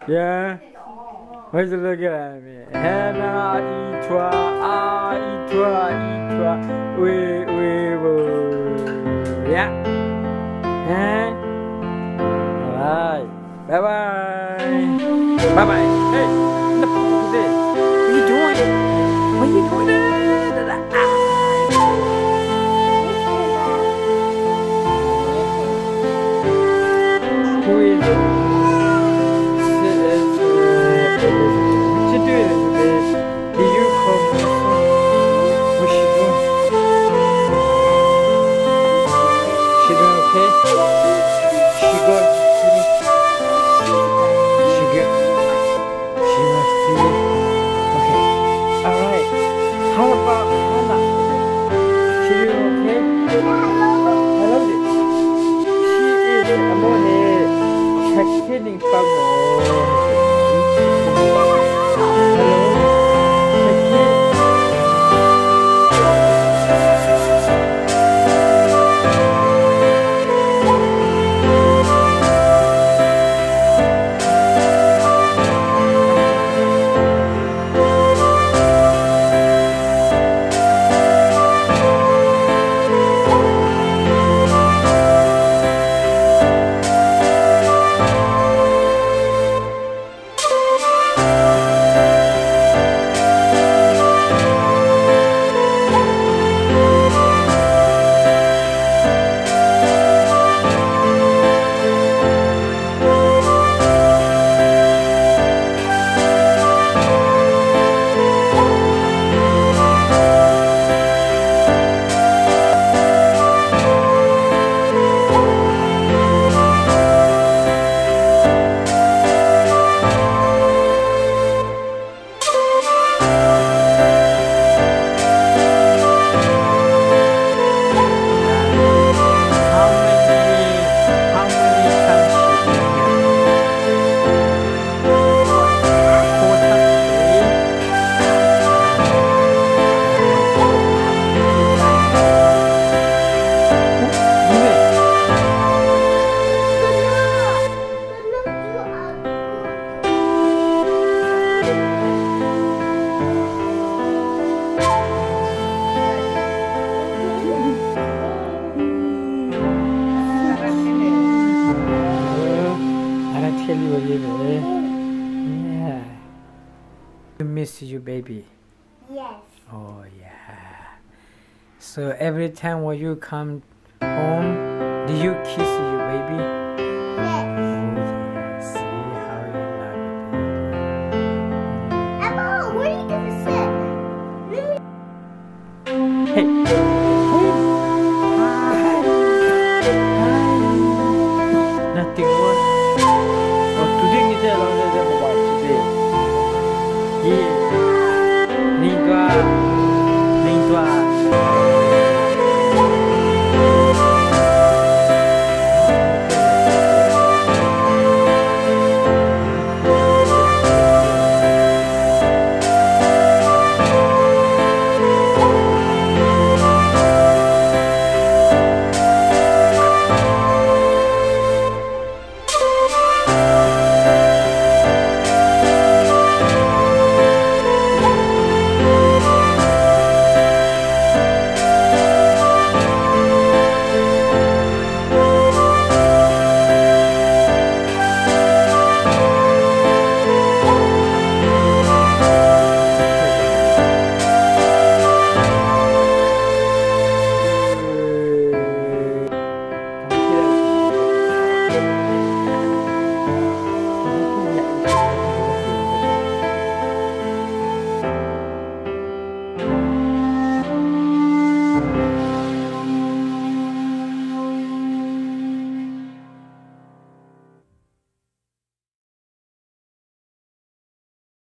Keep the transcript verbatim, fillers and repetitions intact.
Yeah. Where's the look at me? Hannah, eat toi, ah, eat toi, eat toi. Oui, oui, oui. Yeah. Huh? Alright. Bye bye. Bye bye. Hey, look at this. What are you doing? What are you doing? Who is it? What you doing, Elizabeth? Did you call Melissa? What's she doing? She doing okay? She good? She good? She wants to eat? Okay. Alright. How about Hannah? She doing okay? I love it. She is a more check-in bubble. Yeah. I miss you, baby. Yes. Oh, yeah. So every time when you come home, do you kiss you, baby? Yes.